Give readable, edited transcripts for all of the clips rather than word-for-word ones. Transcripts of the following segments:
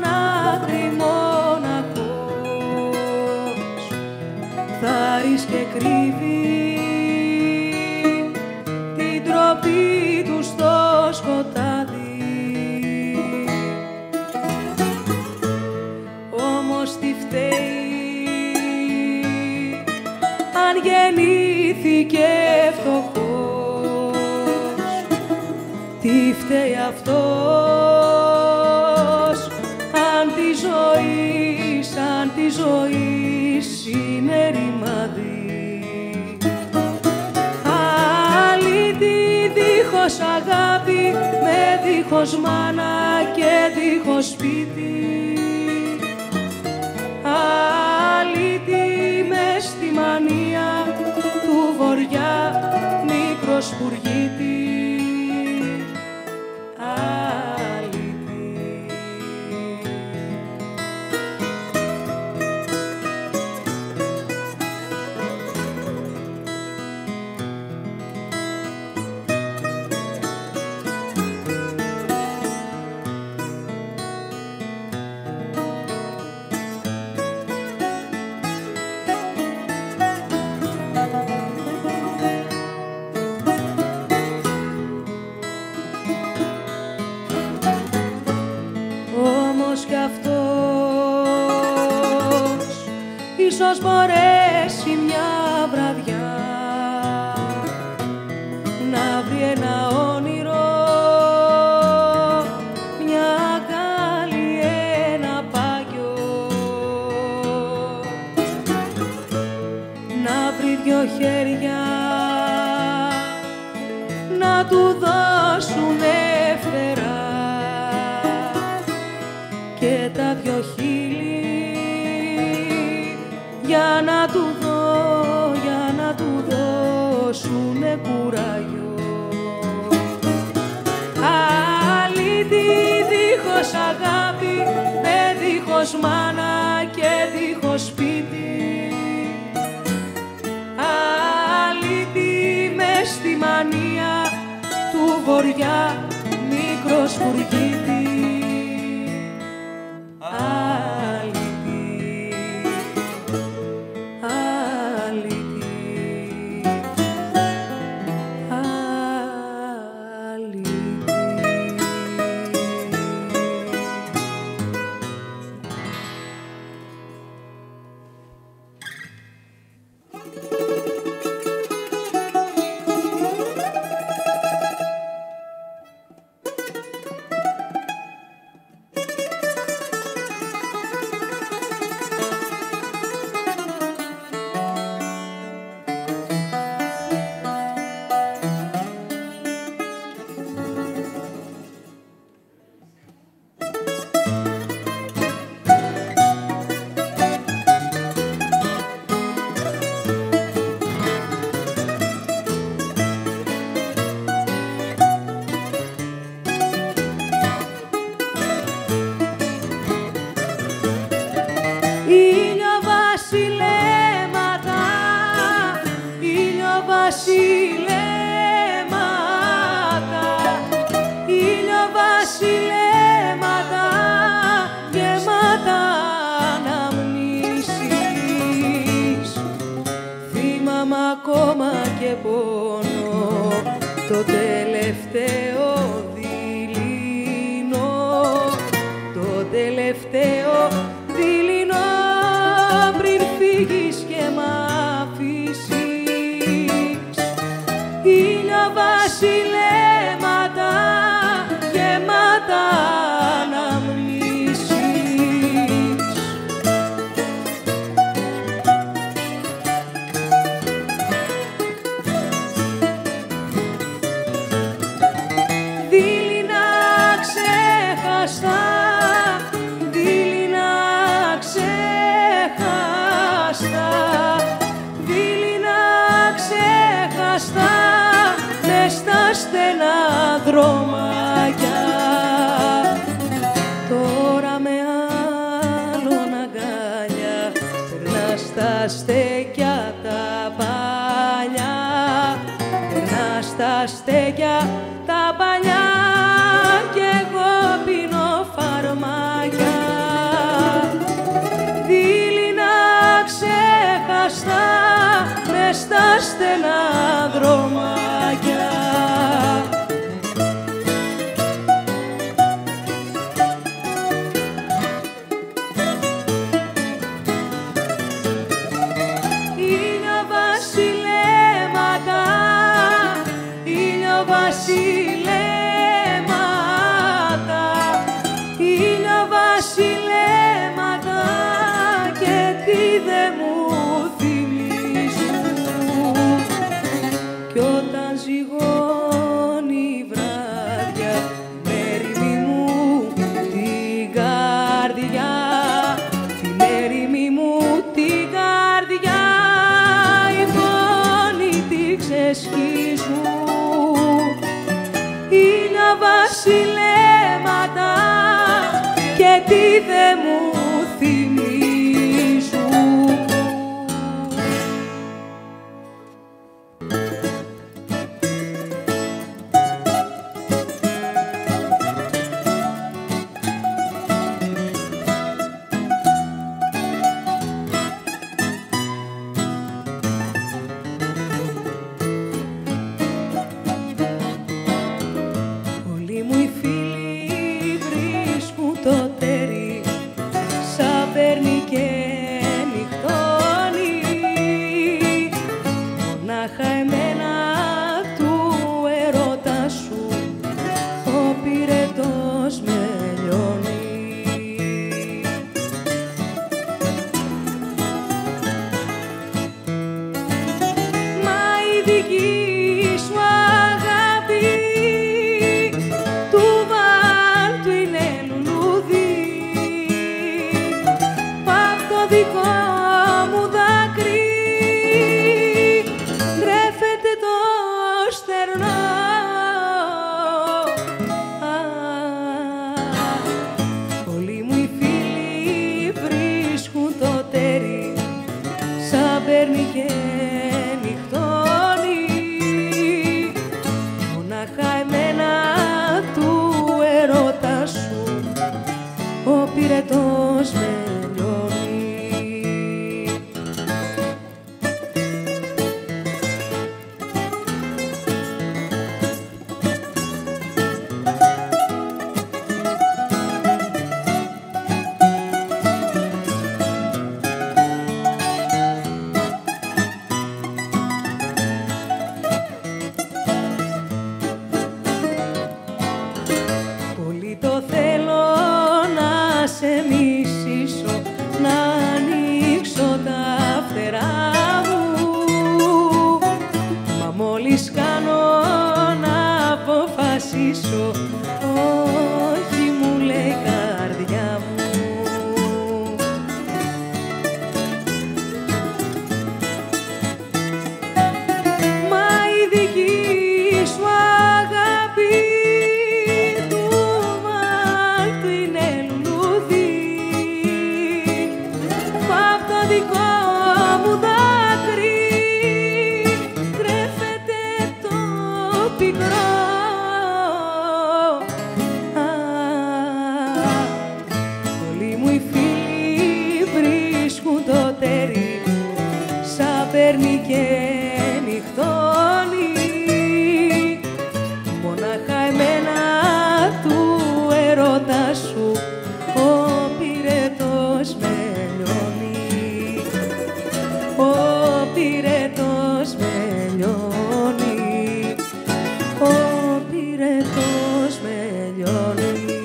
άκρη μοναχός, θάρης και κρύβει την τροπή του στο σκοτάδι. Όμως τι φταίει αν γεννήθηκε φτωχός, τι φταίει αυτός αν τη ζωή είναι ρημάδι. Αλήτη δίχως αγάπη, με δίχως μάνα και δίχως σπίτι. Αλήτη μες στη μανία του βοριά, μικρός σπουργίτη. Κι αυτός ίσως μπορέσει μια βραδιά να βρει ένα όνειρο, μια αγκάλη, ένα πάγιο, να βρει δυο χέρια να του δώσουνε φτερά και τα δυο χείλη για να του δώσουνε κουράγιο. Αλήτη δίχως αγάπη, με δίχως μάνα και δίχως σπίτι. Αλήτη μες στη μανία του βοριά, μικρός σπουργίτη. Βασιλέματα γεμάτα αναμνήσεις, θυμάμαι ακόμα και πόνο, το τελευταίο δειλινό, το τελευταίο δειλινό πριν φύγεις και μ' αφήσεις. Ήλιο βασιλέματα γεμάτα αναμνήσεις. Δειλινά ξέχαστα, δειλινά ξέχαστα, δειλινά ξέχαστα, μες στα στενά δρόμακια. Τώρα με άλλον αγκάλια περνάς τα στέκια τα παλιά, περνάς τα στέκια τα παλιά κι εγώ πίνω φαρμάκια. καρδιά, την έρημη μου την καρδιά, οι πόνοι τη ξεσχίζουν, ήλια βασιλέματα και τι δε μου θυμίζουν. Όλοι μου οι φίλοι βρίσκουν το τέρι, σαν παίρνει και νυχτώνει, μονάχα εμένα του ερώτα σου ο πυρετός με λιώνει. Μα η δική σου αγάπη του βάλτου είναι λουλούδι, απ' το δικό μου δάκρυ τρέφεται το στερνό. Όλοι μου οι φίλοι βρίσκουν το τέρι, σαν παίρνει και νυχτώνει, μονάχα εμένα του ερώτα σου ο πυρετός με λιώνει. Πολύ το θέλω να σε μισήσω, να ανοίξω τα φτερά μου, μα μόλις κάνω να αποφασίσω, όχι μου λέει η καρδιά μου. Μα η δική σου αγάπη του βάλτου είναι λουλούδι, απ' το δικό μου δάκρυ τρέφεται το πικρό. Όλοι μου οι φίλοι βρίσκουν το τέρι, σαν παίρνει και νυχτώνει, μονάχα εμένα του ερώτα σου ο πυρετός με λιώνει, ο πυρετός με λιώνει, ο πυρετός με λιώνει.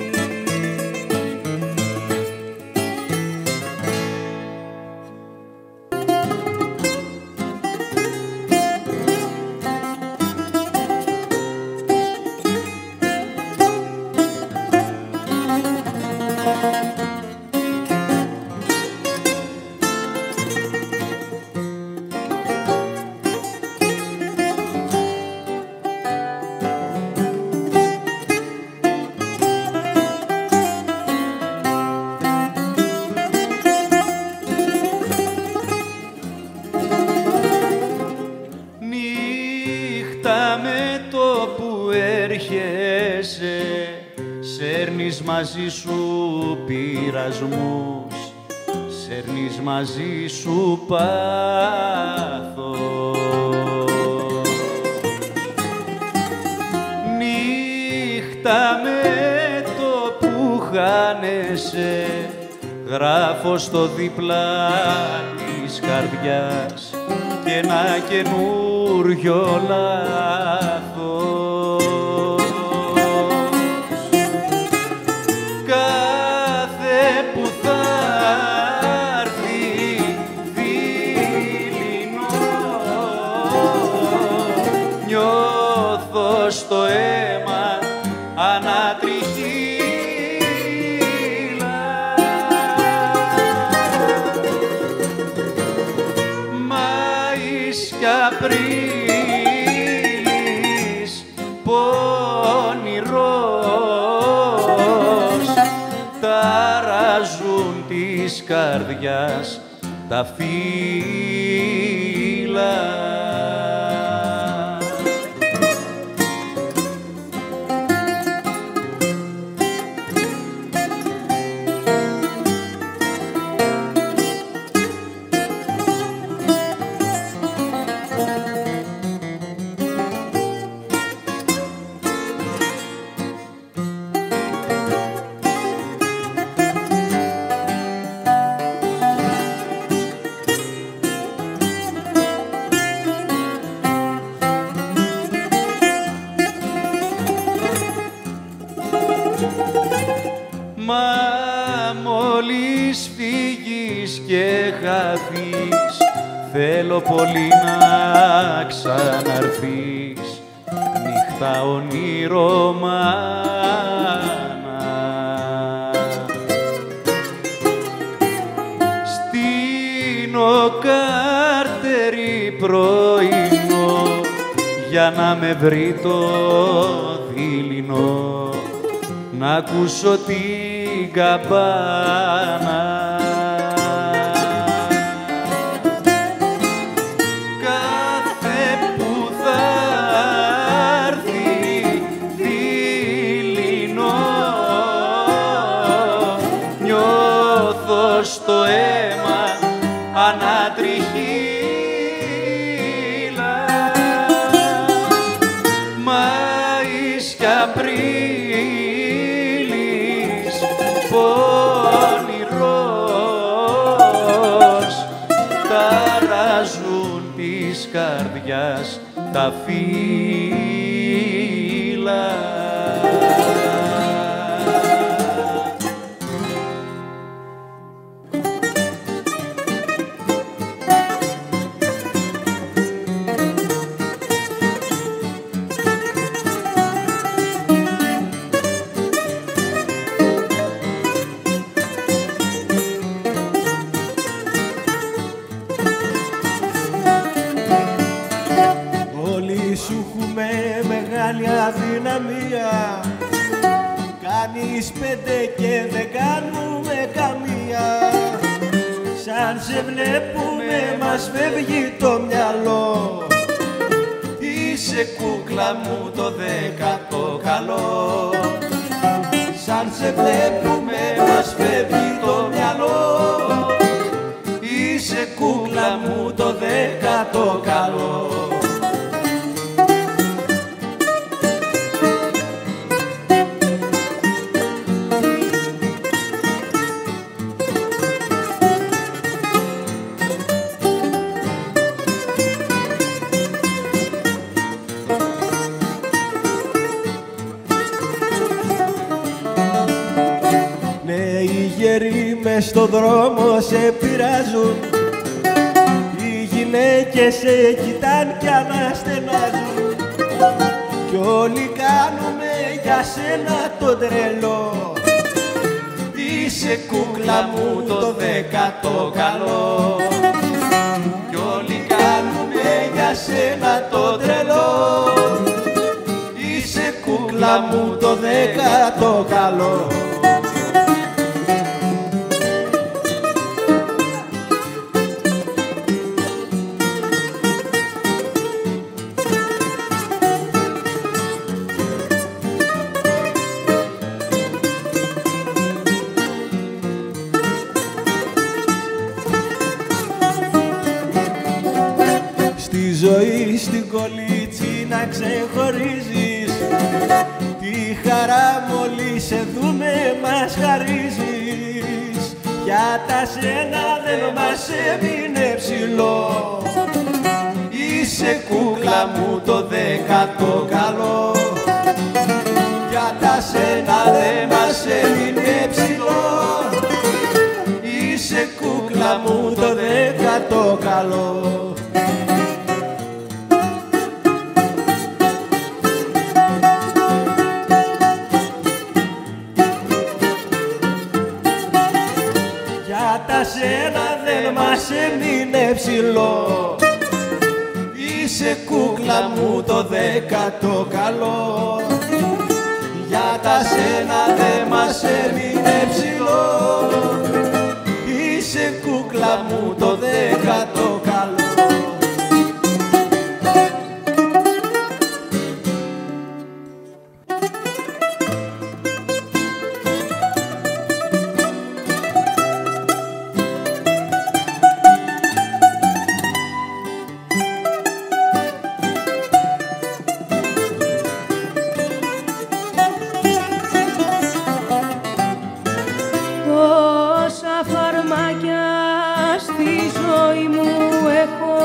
Νύχτα με το που έρχεσαι, σέρνεις μαζί σου πειρασμούς, σέρνεις μαζί σου πάθος. Νύχτα με το που χάνεσαι, γράφω στο δίπλα της καρδιάς και ένα καινούριο λάθος. Κάθε που θα έρθει δειλινό, νιώθω στο αίμα ανατριχύλα. της καρδιάς τα φύλλα. Μα μόλις φύγεις και χαθείς, θέλω πολύ να ξαναρθείς, νύχτα ονειρομάνα. Στην οκάρτερη πρωινό, για να με βρει το δειλινό, να ακούσω την καμπάνα. Κάθε που θα έρθει δειλινό, νιώθω στο αίμα ανατριχύλα. Μάης κι πονηρός, ταράζουν της καρδιάς τα φύλλα. Σου έχουμε μεγάλη αδυναμία, κάνεις 5 και δεν κάνουμε καμία. Σαν σε βλέπουμε μας φεύγει το μυαλό, είσαι κούκλα μου το 10ο καλό. Σαν σε βλέπουμε μας φεύγει το μυαλό, είσαι κούκλα μου το 10ο καλό. Οι γέροι μες στο δρόμο σε πειράζουν, οι γυναίκες σε κοιτάν κι αναστενάζουν, κι όλοι κάνουμε για σένα το τρελό, είσαι κούκλα μου το 10ο καλό. Κι όλοι κάνουμε για σένα το τρελό, είσαι κούκλα μου το 10ο καλό. Στη ζωή στην κολίτσι να ξεχωρίζεις, τη χαρά μόλις σε δούμε μας χαρίζεις. Για τα σένα δεν μας έμεινε ψηλό, είσαι κούκλα μου το 10ο καλό. Για τα σένα δεν μας έμεινε ψηλό, είσαι κούκλα μου το 10ο καλό. Τα σένα δεν μας έμεινε ψηλό, είσαι κούκλα μου το 10ο καλό. Για τα σένα δεν μας έμεινε ψηλό, μου το δέκατο καλό. Τόσα φαρμάκια στη ζωή μου έχω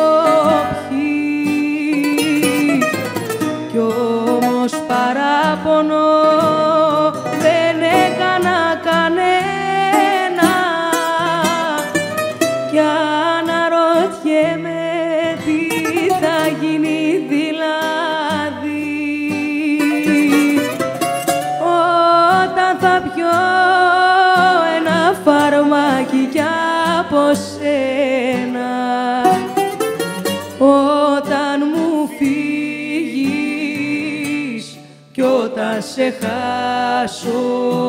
πιει κι όμως παράπονο δεν έκανα κανένα κι αναρωτιέμαι τι θα γίνει δηλαδή όταν θα πιω ένα φαρμάκι κι από σένα, όταν μου φύγεις κι όταν σε χάσω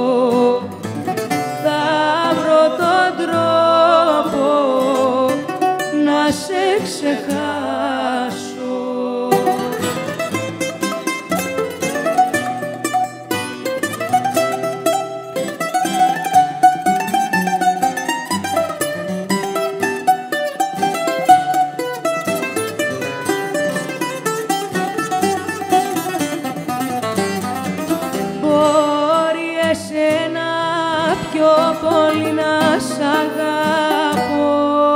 θα βρω τον τρόπο να σε ξεχάσω. Εσένα πιο πολύ να σ' αγαπώ,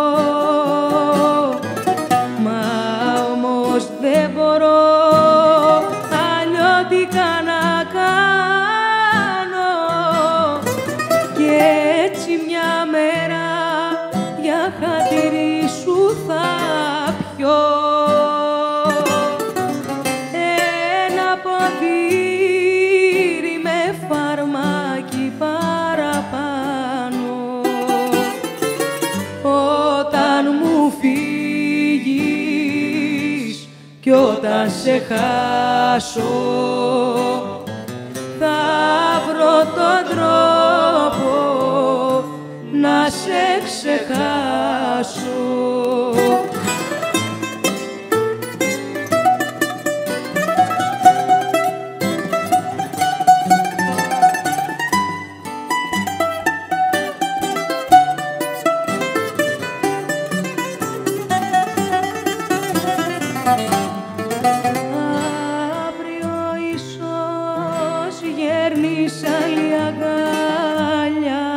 μα όμως δεν μπορώ αλλιώτικα να κάνω κι έτσι μια μέρα για χατήρι σου θα πιω ένα ποτήρι με φαρμάκι παραπάνω. Όταν μου φύγεις κι όταν σε χάσω θα βρω τον τρόπο να σε ξεχάσω. Αύριο ίσως γέρνεις άλλη αγκαλιά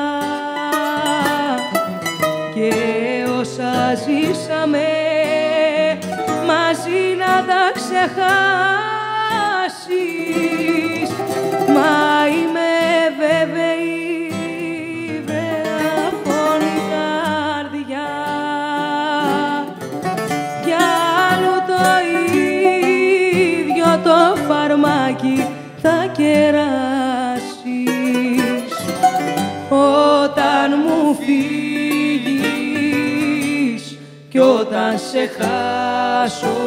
και όσα ζήσαμε μαζί να τα ξεχάσεις, μα είμαι βέβαιη βρεαφώνει καρδιά κι άλλο το ίδιο το φαρμάκι θα κεράσεις. Όταν μου φύγεις κι όταν σε χάσω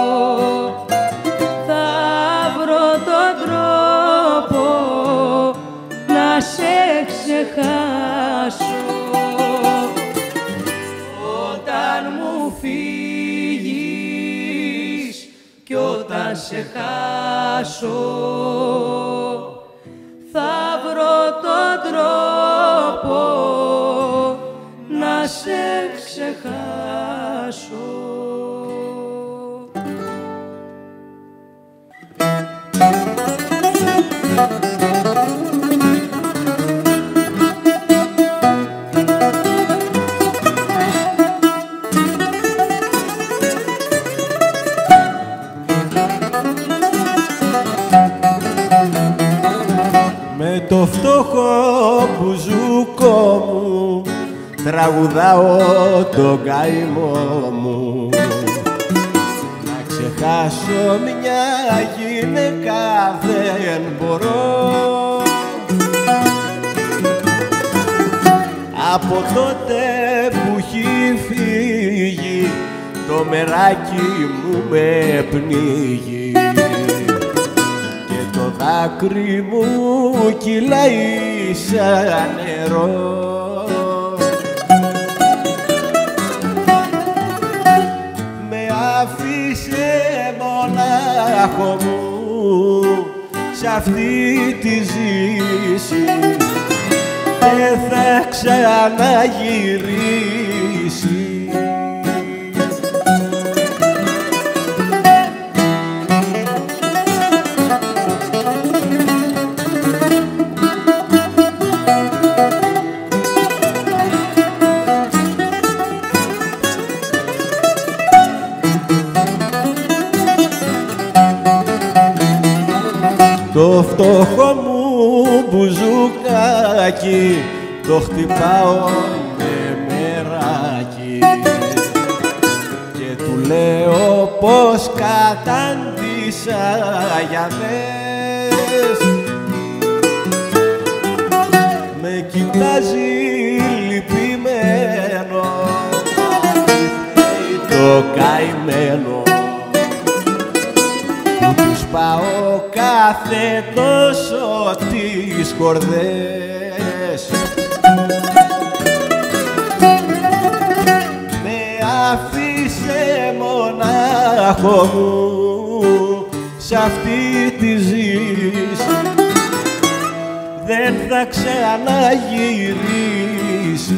θα βρω τον τρόπο να σε ξεχάσω. Όταν μου φύγεις κι όταν σε χάσω θα βρω τον τρόπο να σε ξεχάσω. Με το φτωχό μπουζούκο μου τραγουδάω τον καημό μου. Να ξεχάσω μια γυναίκα δεν μπορώ. Από τότε που έχει φύγει το μεράκι μου με πνίγει και το δάκρυ μου κυλάει σαν νερό. μονάχο μου σ' αυτή τη ζήση δεν θα ξαναγυρίσει. Το φτωχό μου μπουζουκάκι το χτυπάω με μεράκι και του λέω πως κατάντησα για μες. Με κοιτάζει λυπημένο το καημένο που του σπάω κάθε τόσο τις κορδές. Με άφησε μονάχο μου σ' αυτή τη ζήση δεν θα ξαναγυρίσει.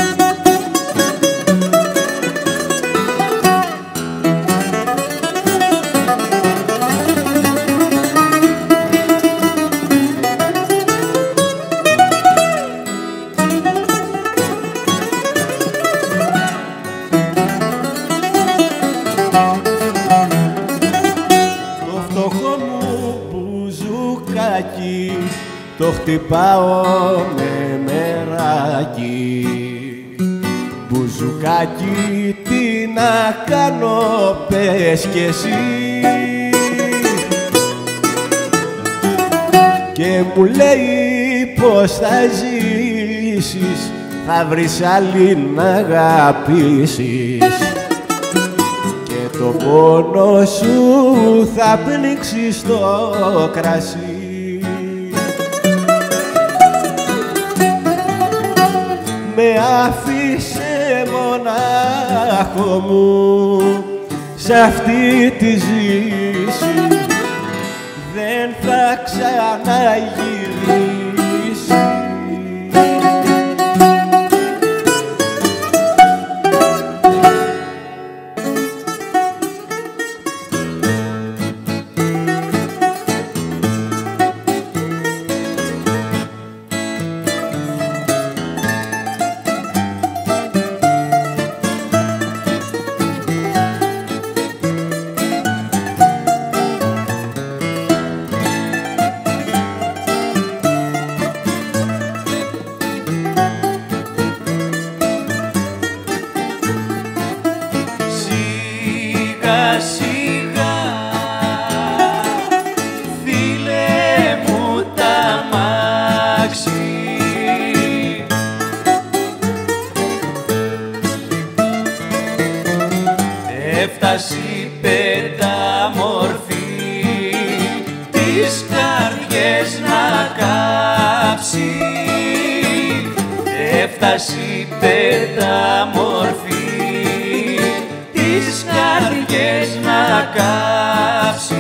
Το χτυπάω με μεράκι. Μπουζουκάκι, τι να κάνω, πες κι εσύ. Και μου λέει πως θα ζήσεις, θα βρεις άλλη να αγαπήσεις και το πόνο σου θα πνίξει στο κρασί. Με άφησε μονάχο μου σ' αυτή τη ζήση δεν θα ξαναγυρίσει. Έφτασε η πενταμορφή τις καρδιές να κάψει. Έφτασε η πενταμορφή τις καρδιές να κάψει.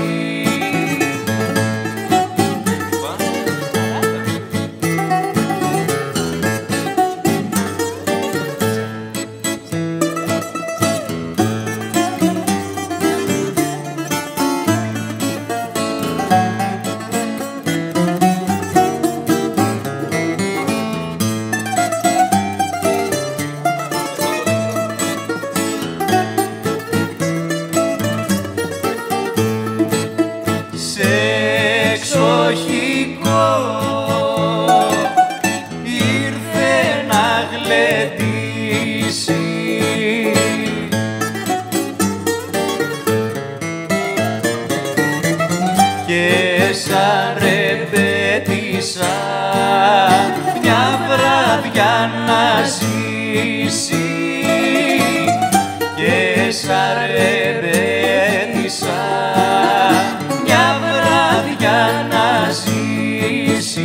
Ήρθε να γλεντήσει και σαν ρεμπέτησα μια βράδια να ζήσει και σαν ρεμπέτησα μια βράδια να ζήσει.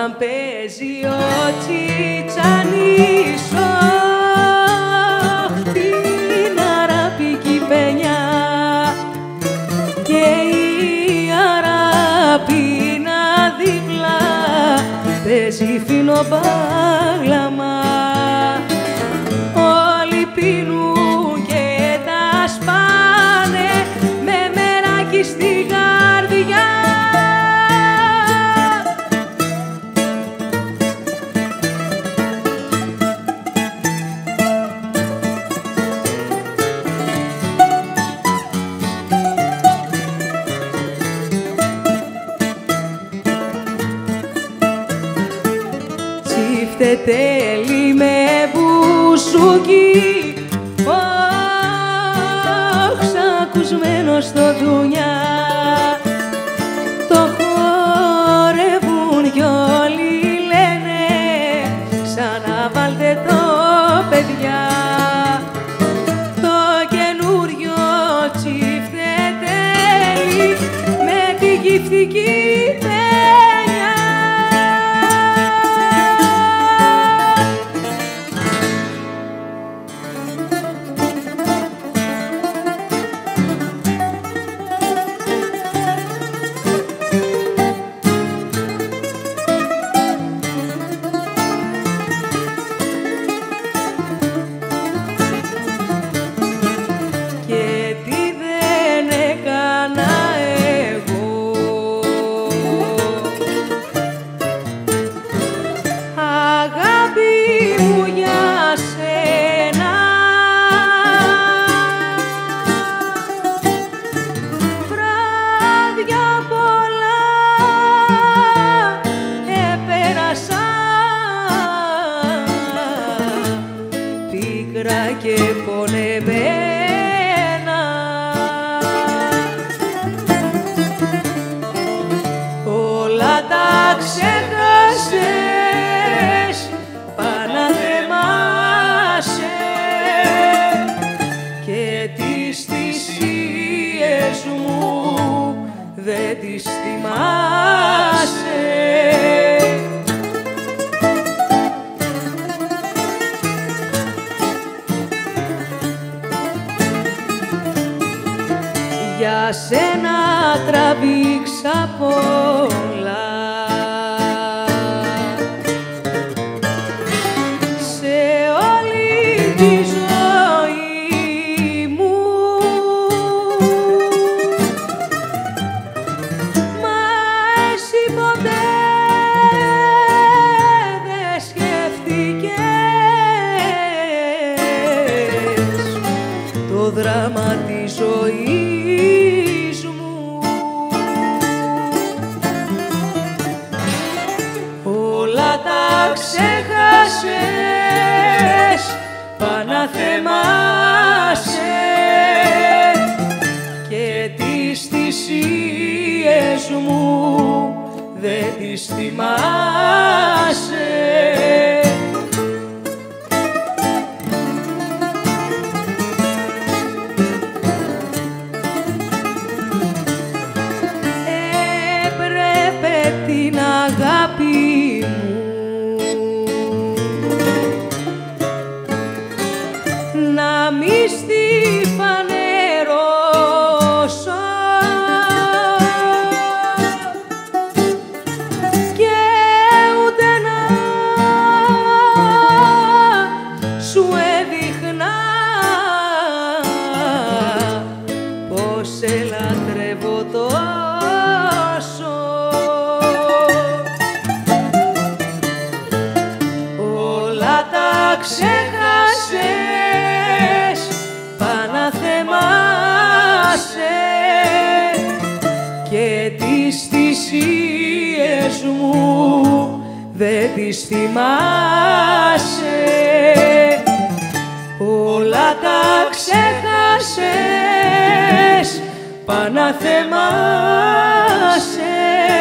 όταν παίζει ο Τσιτσανίσο την αραπική παινιά και η αραπίνα δίπλα παίζει φίνο μπάγλαμα. Όλοι πίνουν και τα σπάνε με μεράκι στη καρδιά. Τέλει με μπουσούκι, ξακουσμένο στο ντουνιά. Το χορεύουν κι όλοι λένε ξαναβάλτε το παιδιά. Το καινούριο τσιφτετέλι με τη γυφτική και πονεμένα. Όλα τα ξέχασες, Παναθεμάσαι και τις θυσίες μου δεν τις θυμάσαι. Για σένα τραβήξα πολλά, σε όλη τη ζωή μου, μα εσύ ποτέ δεν σκέφτηκες το δράμα της ζωής. Ξέχασες, Παναθεμάσαι και τις θυσίες μου δεν τις θυμάσαι. Έπρεπε την αγάπη μου να μη στη φανερώσω και ούτε να σου έδειχνα πως σε λατρεύω τόσο. Όλα τα ξέχασες, Παναθεμάσαι και τις θυσίες μου δεν τις θυμάσαι. Όλα τα ξέχασες, Παναθεμάσαι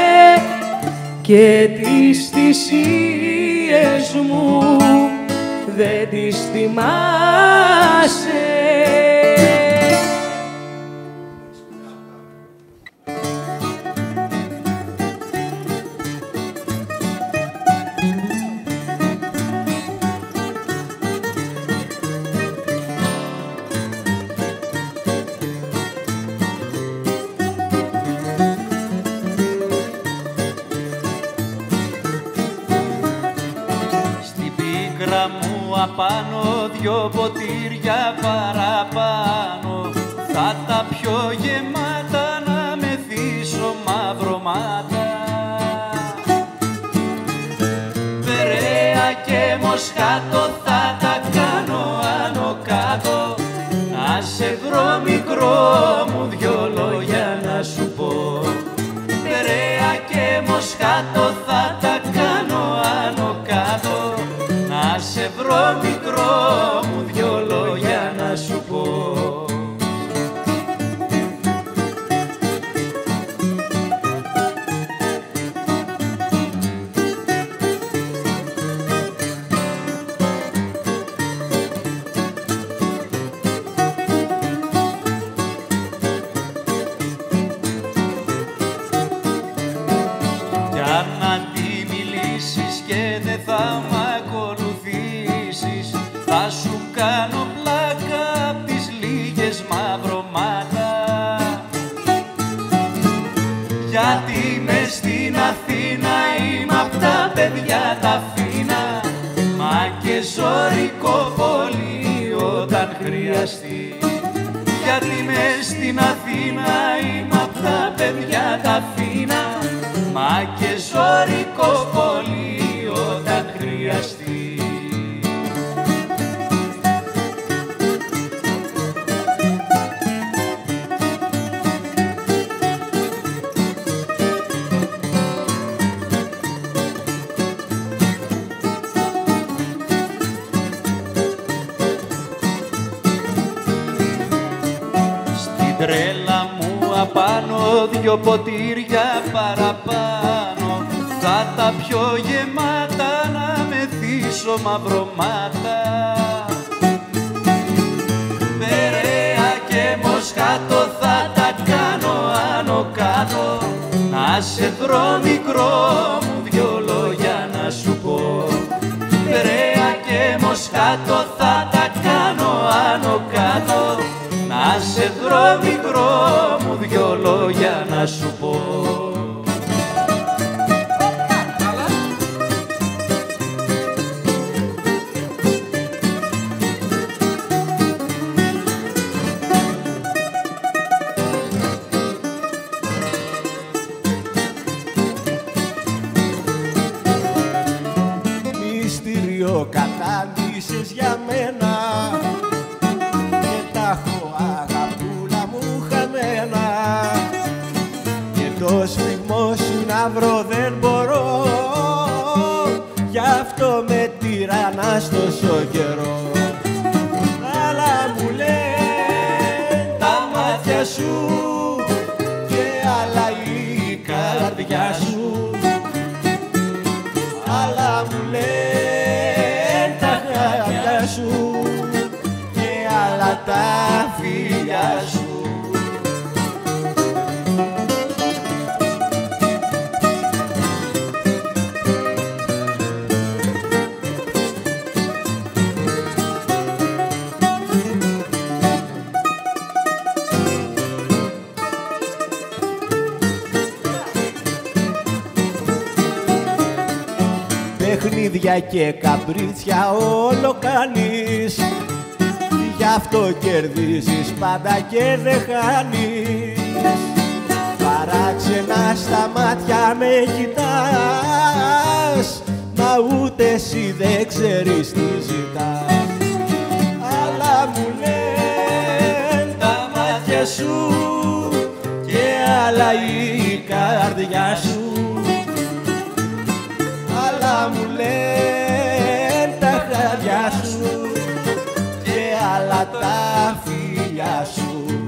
και τις θυσίες μου δεν τις θυμάσαι. γραμμού απάνω, δυο ποτήρια παραπάνω, θα τα πιο γεμάτα να μεθύσω μαυρωμάτα. Περαία και Μοσχάτο θα τα κάνω άνω κάτω, να σε βρω μικρό μου δυο λόγια να σου πω. Περαία και Μοσχάτο θα τα κάνω άνω κάτω, να σε βρω μικρό μου δυο λόγια να σου πω. Θα μ' ακολουθήσεις, θα σου κάνω πλάκα απ' τις λίγες μαυρωμάτα. Γιατί μες στην Αθήνα είμαι απ' τα παιδιά τα φίνα, μα και ζωρικό πολύ όταν χρειαστεί. Γιατί μες στην Αθήνα είμαι απ' τα παιδιά τα φίνα, μα και ζωρικό πολύ όταν χρειαστεί. Στην τρέλα μου απάνω, δυο ποτήρια παραπάνω, θα τα πιο γεμάτα να μεθύσω μαυρωμάτα. Περαία και Μοσχάτο θα τα κάνω άνω κάτω, να σε βρω μικρό μου δυο λόγια να σου πω. Περαία και Μοσχάτο θα τα κάνω άνω κάτω, να σε βρω μικρό μου δυο λόγια να σου πω. Μυστήριο κατάντησες για μένα και τα έχω αγαπούλα μου χαμένα, και το σφιγμό σου να βρω δεν μπορώ, γι' αυτό με τυραννάς τόσο καιρό. Αλλά μου λένε τα μάτια σου και άλλα η καρδιά σου, αλλά μου λένε τα χάδια σου και άλλα τα φιλιά σου. Παιχνίδια και καμπρίτσια όλο κάνεις, γι' αυτό κερδίζεις πάντα και δεν χάνεις. Παράξενα στα μάτια με κοιτάς, μα ούτε εσύ δεν ξέρεις τι ζητάς. Αλλά μου λένε τα μάτια σου και άλλα η καρδιά σου, αλλά μου λένε τα χάδια σου και άλλα τα φιλιά σου.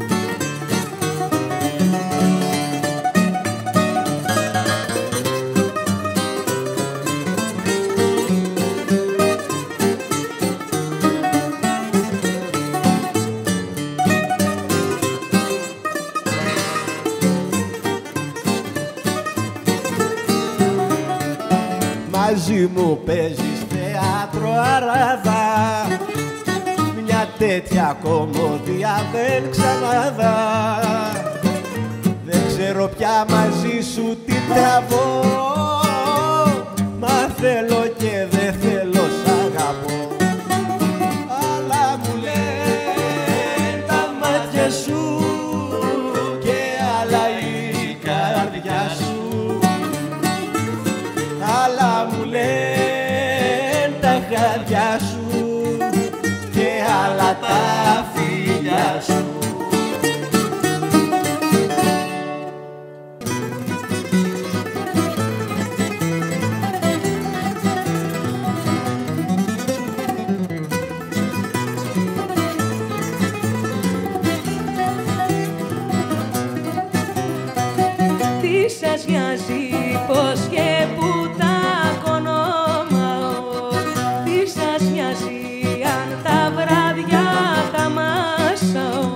Μαζί μου παίζεις θέατρο Αράδα, μια τέτοια κομμωδία δεν ξαναδά. Δεν ξέρω πια μαζί σου τι τραβώ, μα θέλω και δεν θέλω σ' αγαπώ. άλλα μου λένε τα χάδια σου και άλλα τα φιλιά σου. Τι σας νοιάζει πως και που τα κονόμαω, τι σας νοιάζει αν τα βράδια τα μάσαω.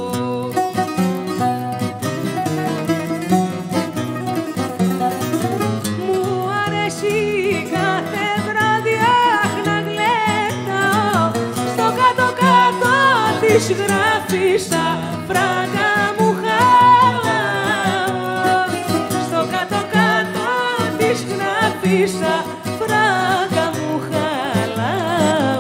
Μου αρέσει κάθε βράδυ να γλένταω στο κάτω-κάτω της γράφισσα φράγκα μου χαλάω. Στο κάτω-κάτω της γράφισσα φράγκα μου χαλάω.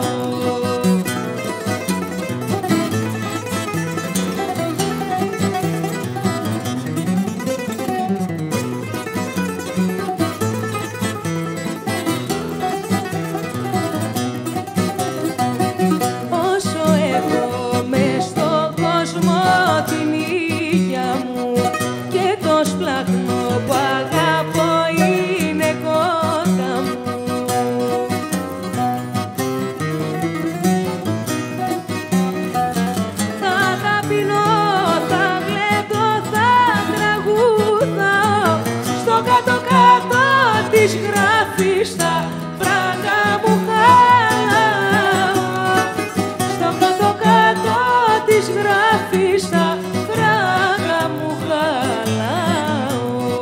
Όσο έχω μες στον κόσμο την υγεία μου και το σπλαχνό που αγαπώ είναι κότα μου. Θα ταπεινώ, θα γλέντω, θα τραγουδάω στο κάτω-κάτω της γράφης τα φράγκα μου χαλάω. Στο κάτω-κάτω της γράφης τα φράγκα μου χαλάω.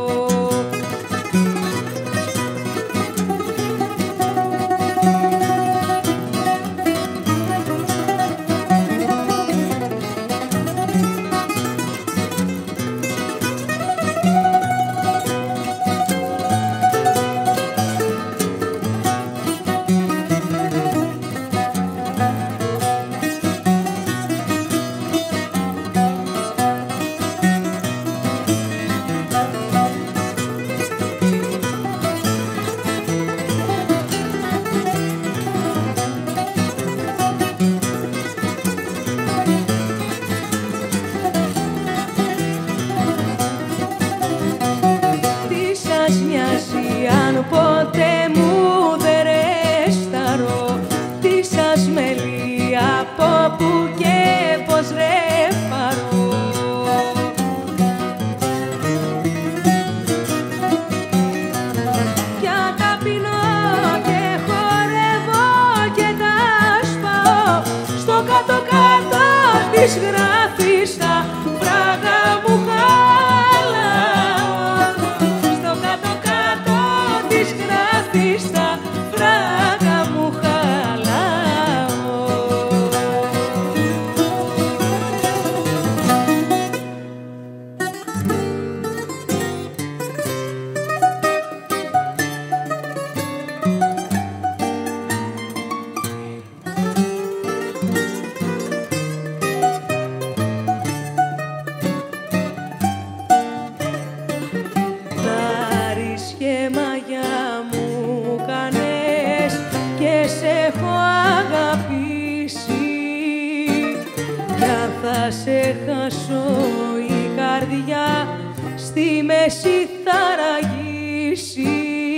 Τι σας νοιάζει αν ποτέ μου δεν ρεσταρώ, τι σας μελεί από που και πως ρεφαρώ. Πια ταπεινώ και χορεύω και τα σπάω στο κάτω-κάτω της γράφης τα φράγκα μου χαλάω. Στο κάτω-κάτω της γράφης τα φράγκα μου χαλάω. Πάρεις και μαγιά μου κάνες και σε έχω αγαπήσει, κι αν θα σε χάσω η καρδιά στη μέση θα ραγίσει.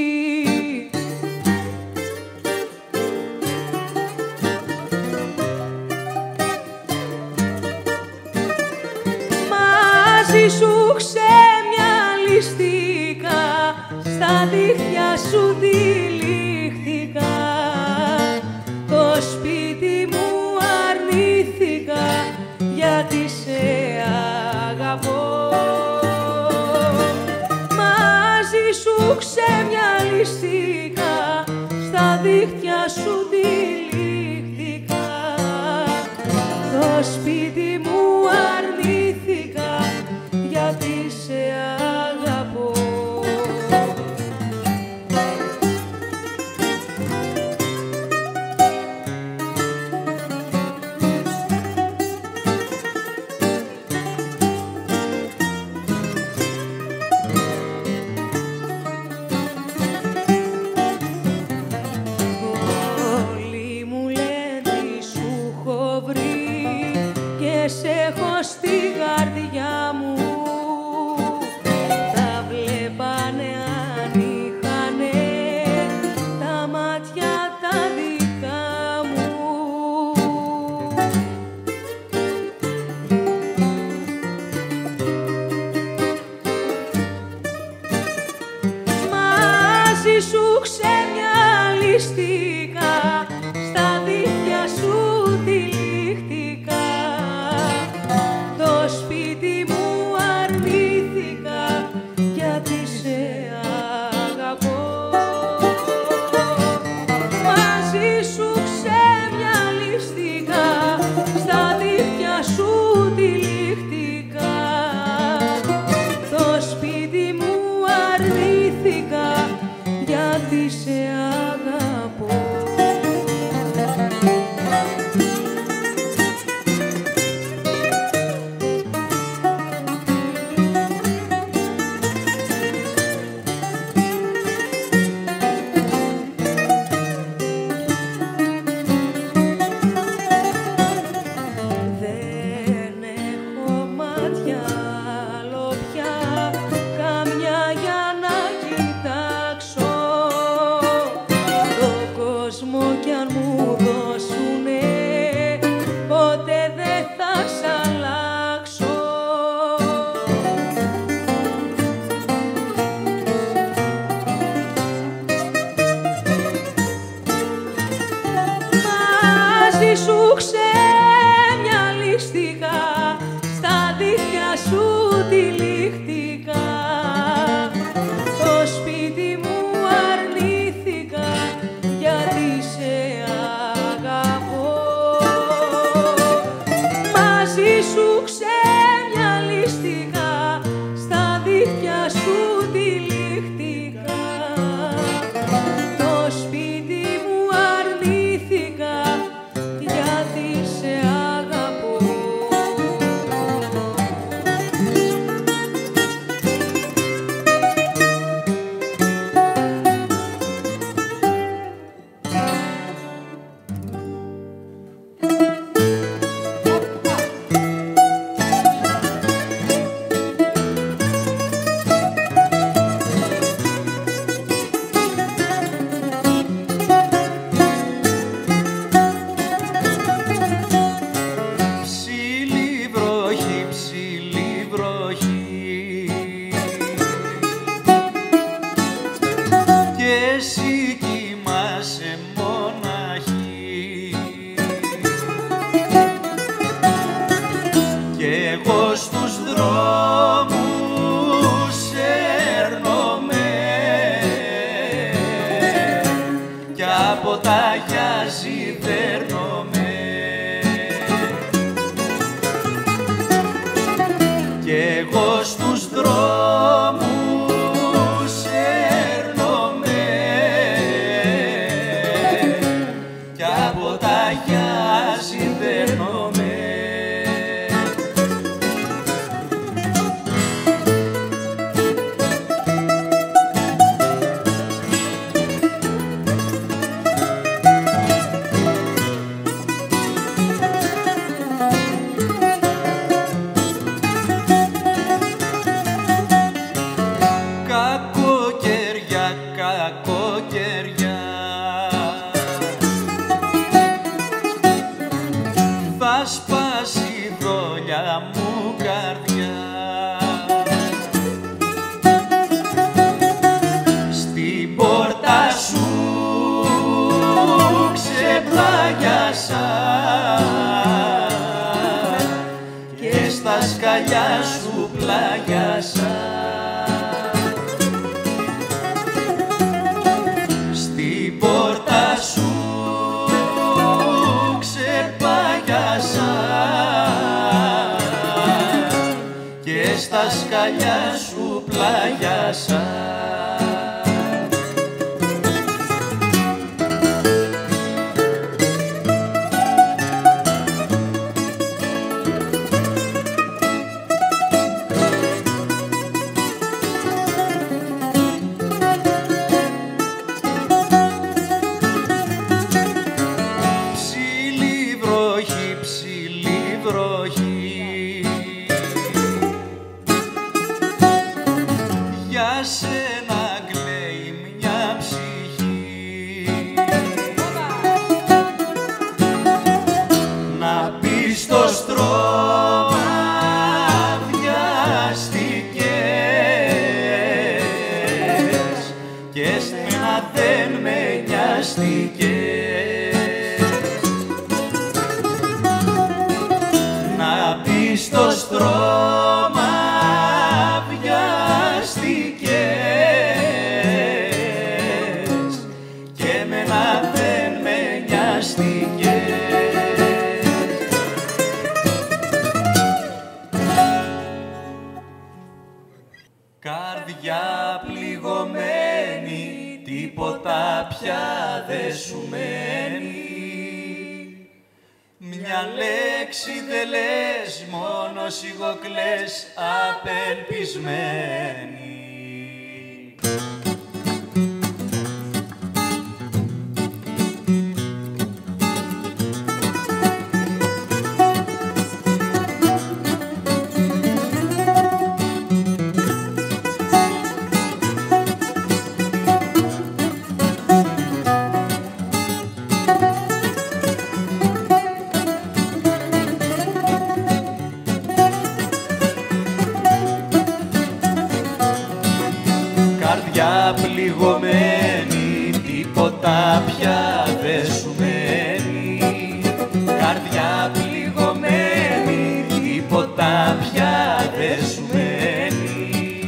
Μαζί σου ξεμυαλιστήκα, στα δίχτυα σου τυλίχθηκα, το σπίτι μου αρνήθηκα γιατί σε αγαπώ. Μαζί σου ξεμυαλιστήκα, στα δίχτυα σου τυλίχθηκα, το σπίτι μου αρνήθηκα γιατί σε αγαπώ. αγαπώ. Καρδιά πληγωμένη, τίποτα πια δε σου μένει. Μια λέξη δε λες, μόνο σιγοκλές απελπισμένη. Καρδιά πληγωμένη, τίποτα πια δε σου μένει. Καρδιά πληγωμένη, τίποτα πια δε σου μένει.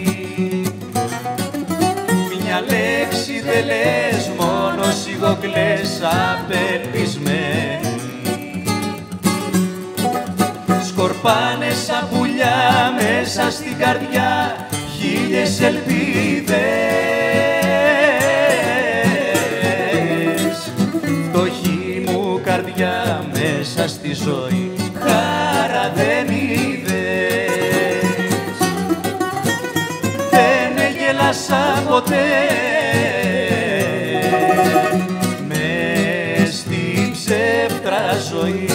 Μια λέξη δε λες, μόνο σιγοκλές απελπισμένη. Σκορπάνε σαν πουλιά μέσα στην καρδιά χίλιες ελπίδες. Φτωχή μου καρδιά μέσα στη ζωή χάρα δεν είδες. Δεν έγελασα ποτέ μες στη ψεύτρα ζωή.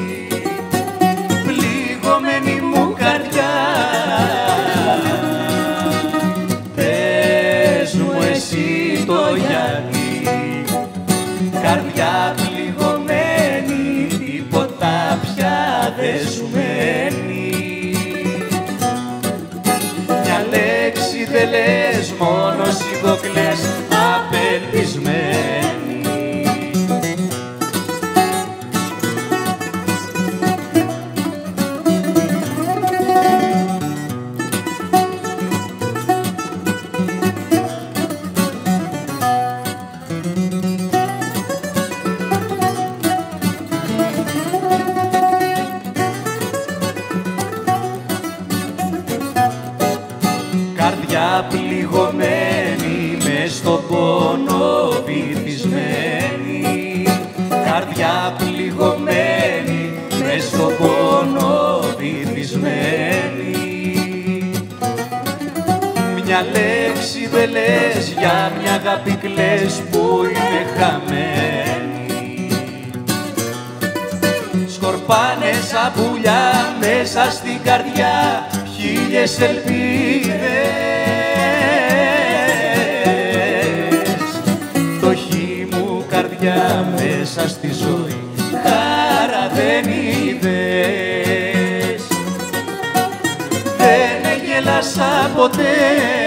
Πληγωμένη μου καρδιά, εσύ το γιατί. Καρδιά πληγωμένη, τίποτα πια δε σου μένει. Μια λέξη δε λες, μόνο σιγοκλές απελπισμένη. Καρδιά πληγωμένη, μες στον πόνο βυθισμένη. Καρδιά πληγωμένη, μες στον πόνο βυθισμένη. Μια λέξη δε λες, για μια αγάπη κλαις που είναι χαμένη. Σκορπάνε σαν πουλιά μέσα στην καρδιά χίλιες ελπίδες. Φτωχή μου καρδιά μέσα στη ζωή χάρα δεν είδες. Δεν έγελασα ποτέ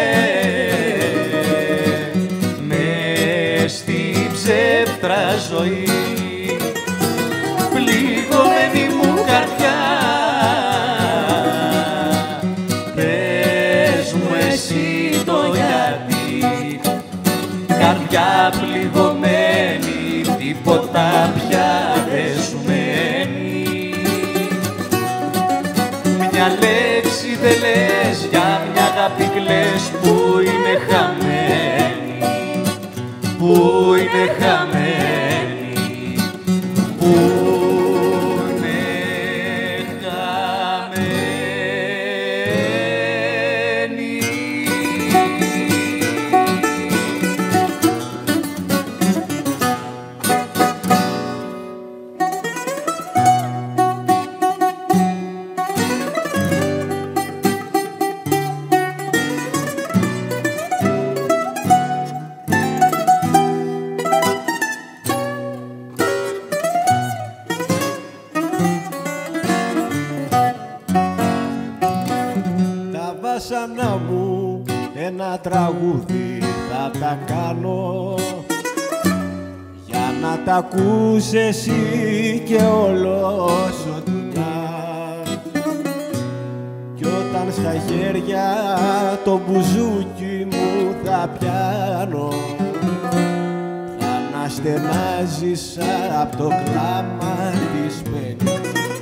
μες στη ψεύτρα ζωή. Πληγωμένη μου καρδιά, εσύ το γιατί. Καρδιά πληγωμένη, τίποτα πια δε σου μένει. Μια λέξη δε λες, για μια αγάπη κλαις που είναι χαμένη. Που είναι χαμένη, που είναι χαμένη. Βάσανα μου ένα τραγούδι θα τα κάνω, για να τα ακούς εσύ και όλος ο δουλειά. Κι όταν στα χέρια το μπουζούκι μου θα πιάνω, θα αναστενάζεις απ' το κλάμα της πένιας.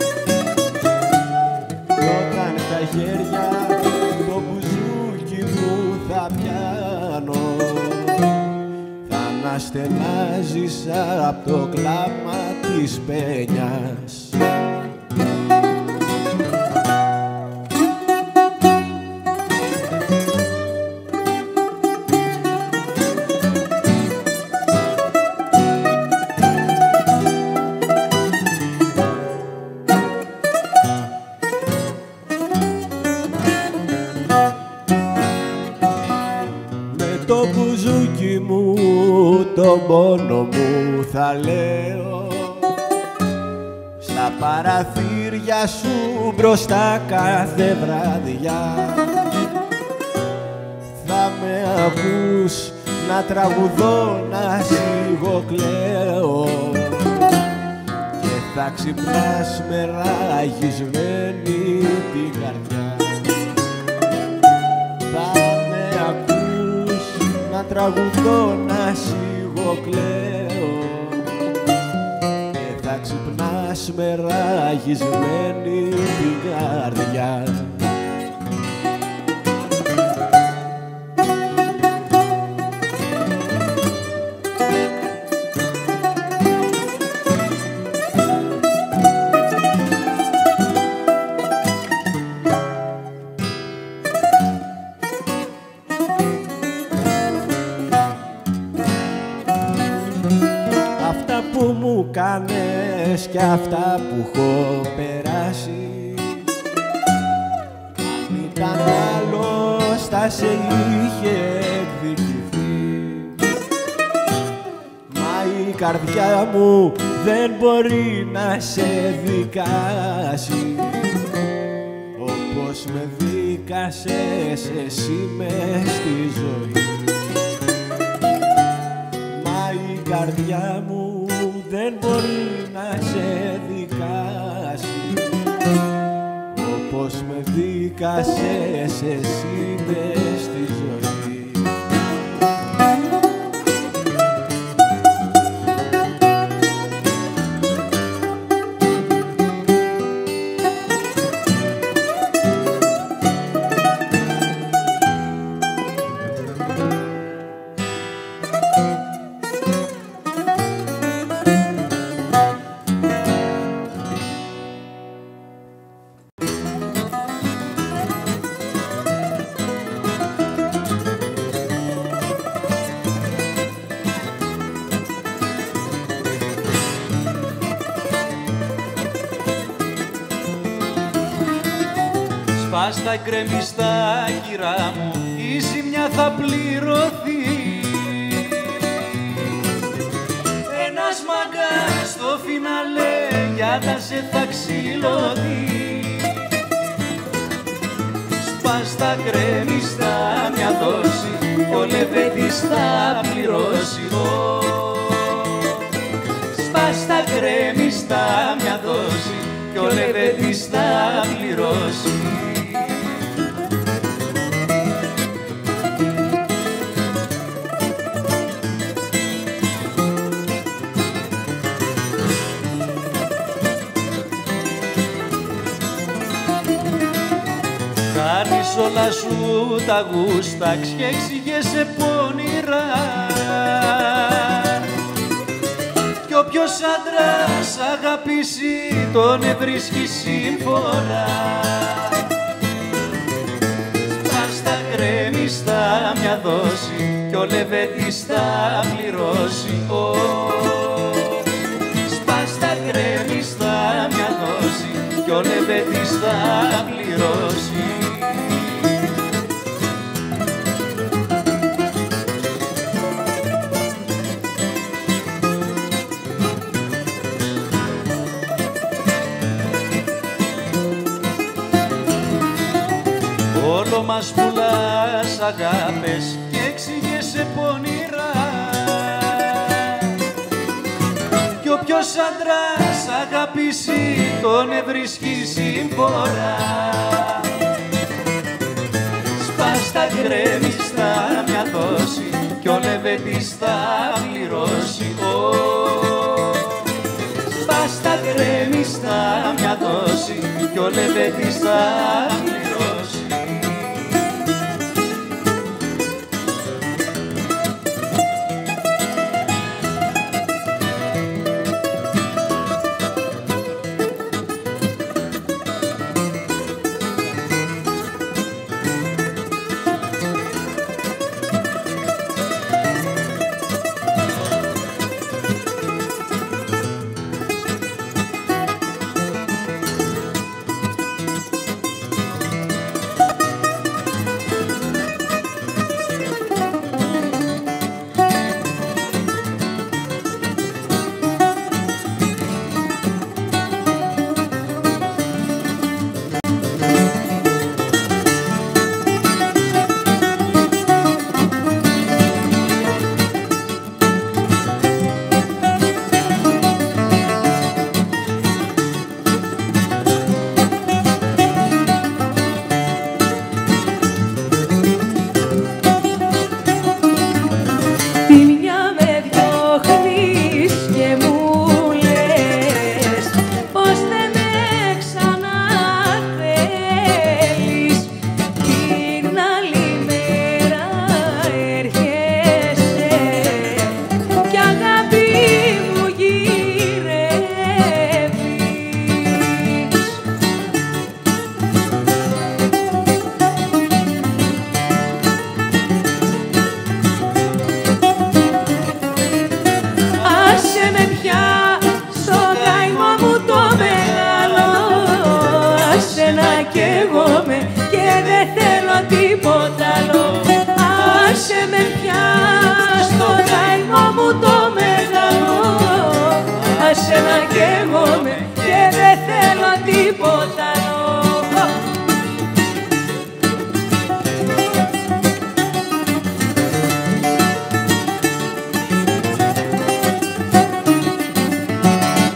Κι όταν στα χέρια το μπουζούκι μου θα πιάνω, θα να στενάζεις απ' το κλάμα της πένιας. Το μπουζούκι μου, τον πόνο μου θα λέω στα παραθύρια σου μπροστά κάθε βράδια. Θα με ακούς να τραγουδώ, να σιγοκλαίω και θα ξυπνάς με ραγισμένη την καρδιά. Να τραγουδώ, να σιγοκλαίω και θα ξυπνάς με ραγισμένη την καρδιά. Που μου κάνες και αυτά που έχω περάσει, αν ήταν άλλος θα σε είχε εκδικηθεί. Μα η καρδιά μου δεν μπορεί να σε δικάσει όπως με δίκασες εσύ μες στη ζωή. Μα η καρδιά μου δεν μπορεί να σε δικάσει όπως με δίκασες εσύ μες στη ζωή. Σπάς τα γκρεμιστά κυρά μου, η ζημιά θα πληρωθεί. Ένας μαγκάς στο φιναλέ για τα σε θα ξυλωθεί. Σπάς τα γκρεμιστά μια δόση κι ο Λεβέντης θα πληρώσει. Σπάς τα γκρεμιστά μια δόση κι ο Λεβέντης θα πληρώσει. Κάνεις όλα σου τα γούστα και εξηγέσαι πονηρά κι όποιος άντρας αγαπήσει τον ευρίσκει σύμφωνα. Σπάς τα γκρεμιστά μια δόση κι ο Λεβέντης θα πληρώσει. Σπάς τα γκρεμιστά μια δόση κι ο Λεβέντης θα πληρώσει. Όλο μας πουλάς αγάπες και εξηγέσαι πονηρά κι όποιος άντρας αγαπήσει τον ευρίσκει σύμφορα. Σπάς τα γκρεμιστά μια δόση κι ο Λεβέντης θα πληρώσει. Σπάς τα γκρεμιστά μια δόση κι ο Λεβέντης θα πληρώσει.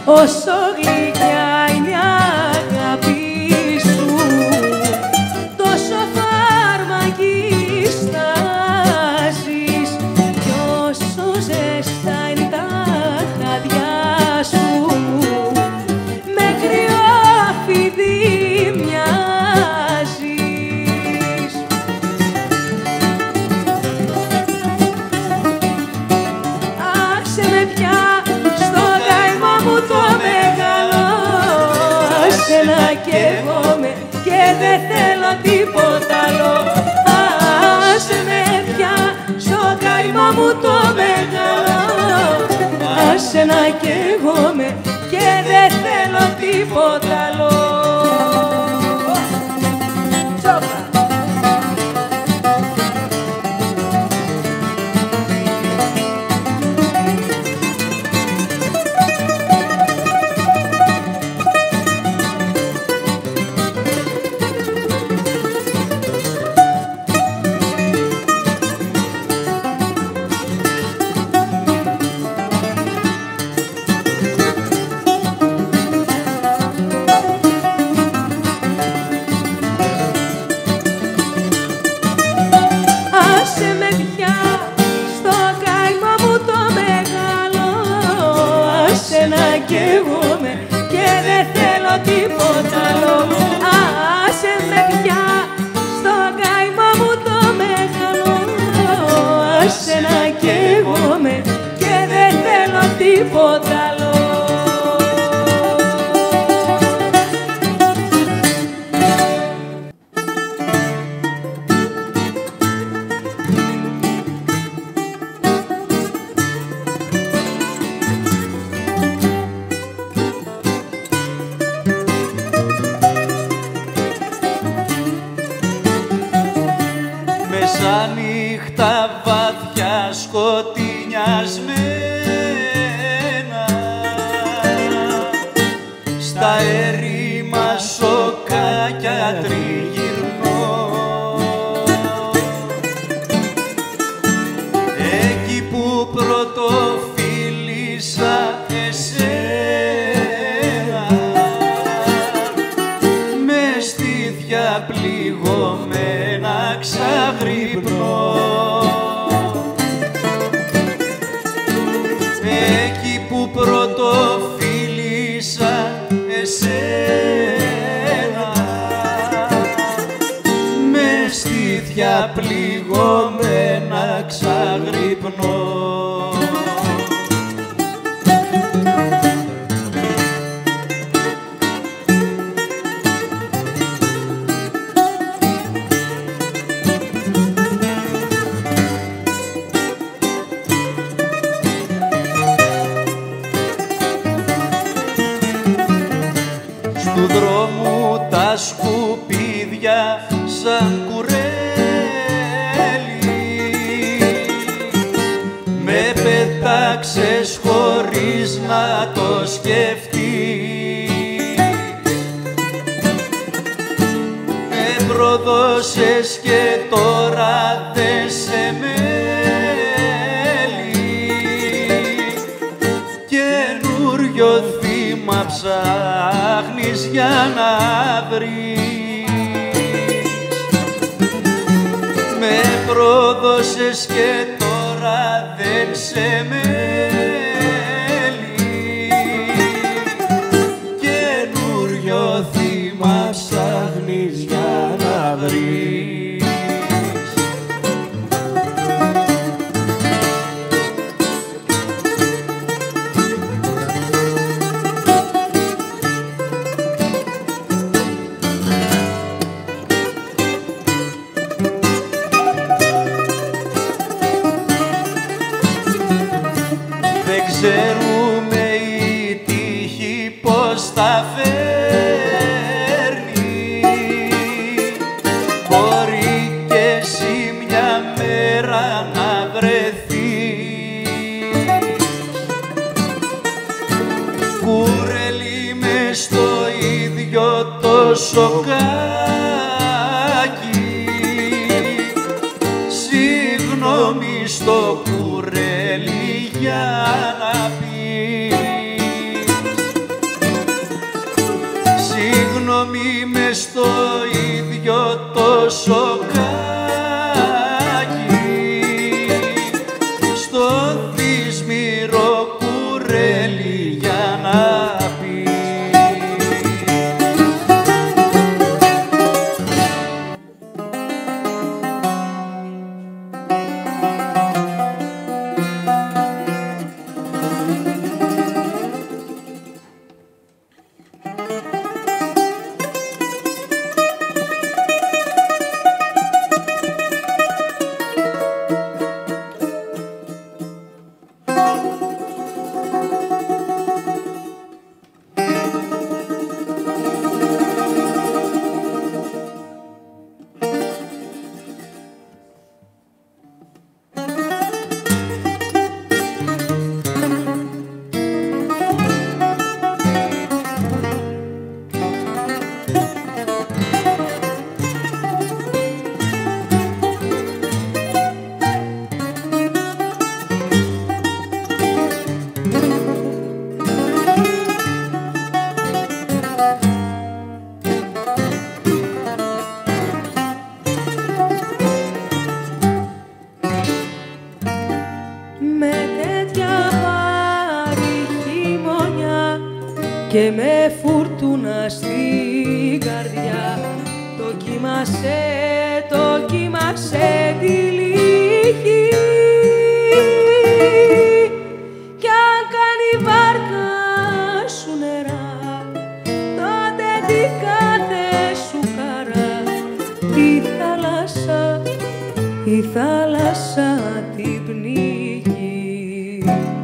όσο γλυκιά είναι η αγάπη σου, τόσο φαρμακιστάζεις κι όσο ζεστά είναι τα χάδια σου, με κρυόφιδι μοιάζεις. Άσε με πια στο καημό μου το μεγάλο, άσε να καίγομαι και δεν θέλω τίποτα άλλο. Άσε με πια στο καημό μου το μεγάλο, άσε να καίγομαι και δεν θέλω τίποτα άλλο. Άσε με πια στο καημό μου το μεγάλο, άσε να καίγομαι και δεν θέλω τίποτα άλλο. Άσε με πια στο καημό μου το μεγάλο, άσε να καίγομαι και δεν θέλω τίποτα άλλο. Μεσάνυχτα βαθιά σκοτεινιασμένα, στα έρημα σοκάκια τριγυρνώ, εκεί που πρωτοφίλησα εσένα, μες στήθια πληγωμένα ξαγρυπνώ, εκεί που πρωτοφίλησα εσένα, μες στήθια πληγωμένα ξαγρυπνώ. Του δρόμου τα σκουπίδια σαν κουρέλι με πέταξες χωρίς να το σκεφτείς, με προδώσες και τώρα δεν σε μέλει, καινούριο θύμα ψάχνεις για να βρεις, με πρόδωσες και τώρα δεν σε μέλει, καινούριο θύμα ψάχνεις για να βρεις. Δεν ξέρουμε η τύχη πώς θα φέρνει, μπορεί κι εσύ μια μέρα να βρεθείς κουρέλι μες στο ίδιο το σοκάκι, συγγνώμη στο κουρέλι για να πεις, θέλει για να πει. Και με φουρτούνα στην καρδιά το κοίμασε τη λίγη. Κι αν κάνει βάρκα σου νερά, τότε τη κάθε σου χαρά η θάλασσα την πνίγει.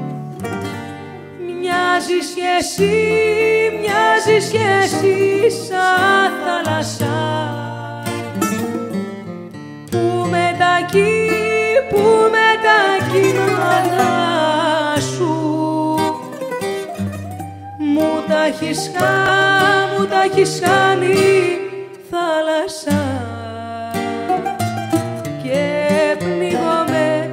Μοιάζεις κι εσύ σαν θάλασσα που με τα κύματα σου μου τα έχεις χάνει θάλασσα και πνίγομαι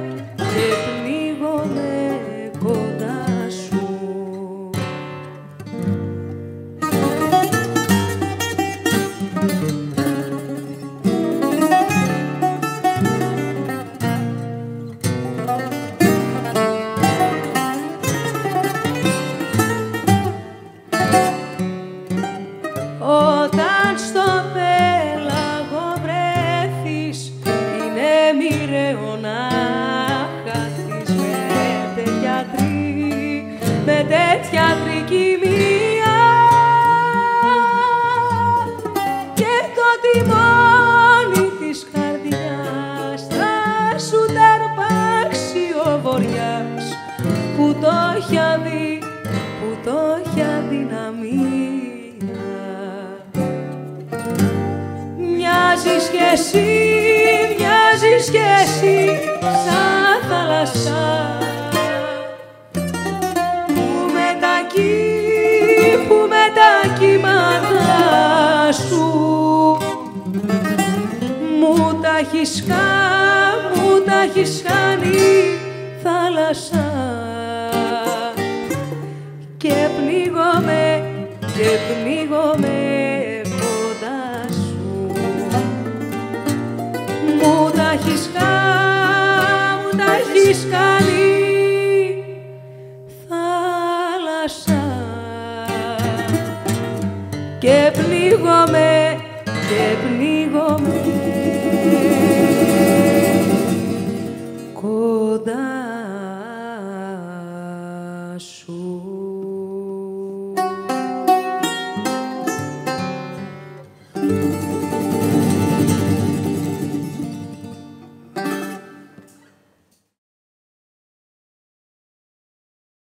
κοντά σου. Όταν στο πέλαγο βρέθεις, είναι μοιραίο να χαθείς με τέτοια τρικυμία και το τιμόνι της καρδιάς θα σου ταρπάξει ο βοριάς που το έχει αδυναμία. Μοιάζεις κι εσύ σαν θάλασσα που με τα κύματα σου μου τα έχεις χάνει θάλασσα και πνίγομαι κοντά σου. Μου τα έχεις κάνει θάλασσα και πνίγομαι κοντά σου.